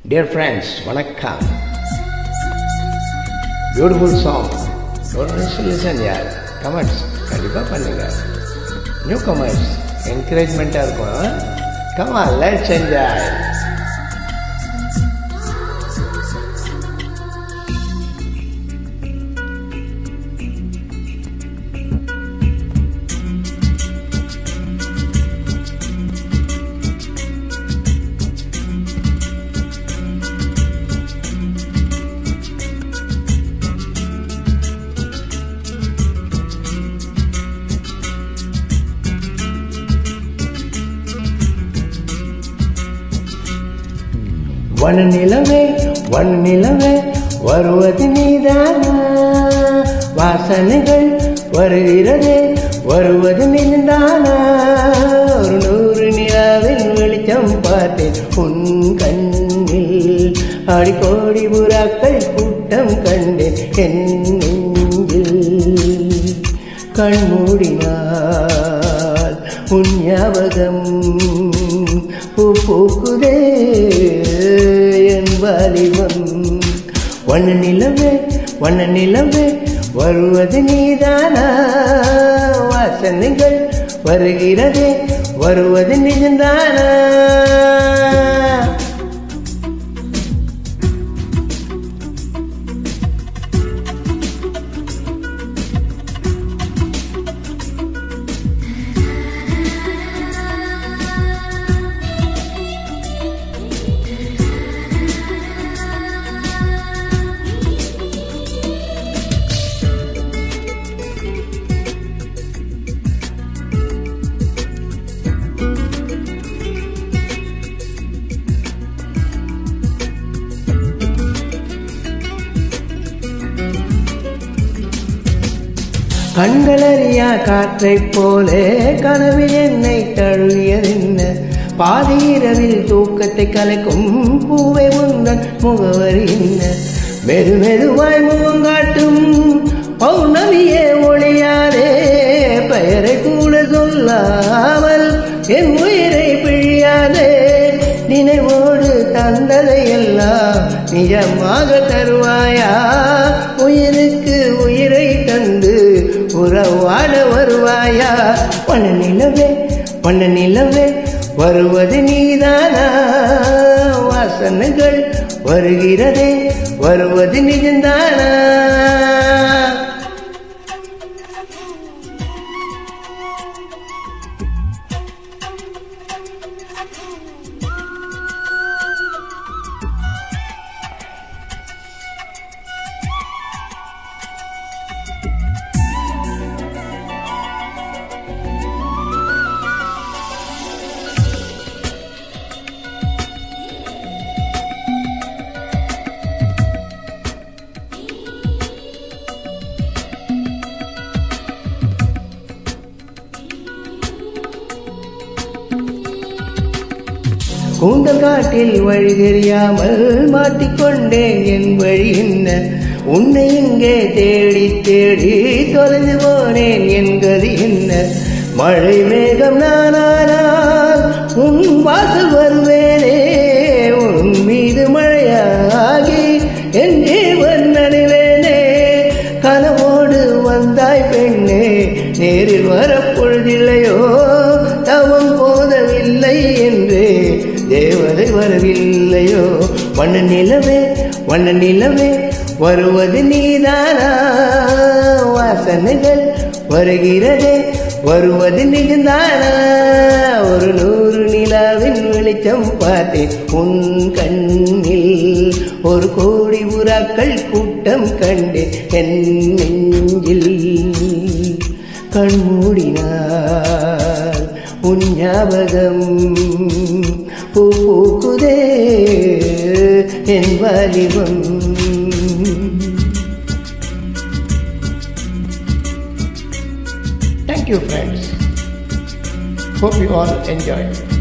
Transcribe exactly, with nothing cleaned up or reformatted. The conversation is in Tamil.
Dear friends, vanakkam. Beautiful song. Don't miss to listen, yaar. Comments, kandipa pannunga. Newcomers, encouragement ah irukum. Come on, let's enjoy. Vannanilave Vannanilave Varuvadhu Needhan I வாசனைகள் வருகிறதே வருவது Needhan I ஒரு நூறு நிலாவின் வெளிச்சம் பார்த்தேன் உன் கண்ணில் அடிக்கோடி புறாக்கள் கூட்டம் கண்டேன் என் நெஞ்சில் கண் மூடினால் உன் ஞாபகம் பூ பூக்குதே என் வாலிபம் வண்ணநிலவே வண்ணநிலவே வருவது Needhan I வாசனைகள் வருகிறதே வருவது Needhan I கண்களறியா காற்றைப் போலே கனவில் என்னை தழுவியதென்ன பாதி இரவில் தூக்கத்தை கலைக்கும் பூவை உந்தன் முகவரி என்ன மெது மெதுவாய் முகம் காட்டும் பௌர்ணமியே ஒளியாதே பெயரை கூட சொல்லாமல் என் உயிரை பிழியாதே நினைவோடு தந்ததை எல்லாம் நிஜமாக தருவாயா உயிருக்கு உயிரை தந்து உறவாட வருவாயா வண்ணநிலவே வண்ணநிலவே வருவது Needhan I வாசனைகள் வருகிறதே வருவது Needhan I கூந்தல் காட்டில் வழி தெரியாமல் மாட்டிக்கொண்டேன் என் வழி என்ன உன்னை இங்கே தேடி தேடி தொலைந்து போனேன் என் கதி என்ன மழை மேகம் நானானால் உன் வாசல் வருவேனே உன் மீது மழையாகி என் ஜீவன் நனைவேனே கனவோடு வந்தாய் பெண்ணே நேரில் வரப்பொழுதில்லையோ தவம் போதவில்லை என்றே தேவதை வரவில்லையோ வண்ணநிலவே வண்ணநிலவே வருவது Needhan I வாசனைகள் வருகிறதே வருவது Needhan I ஒரு நூறு நிலாவின் வெளிச்சம் பார்த்தேன் உன் கண்ணில் ஒரு கோடி புறாக்கள் கூட்டம் கண்டேன் என் நெஞ்சில் கண் மூடினால் உன் ஞாபகம் பூ பூக்குதே என் வாலிபம். Thank you friends. Hope you all enjoy.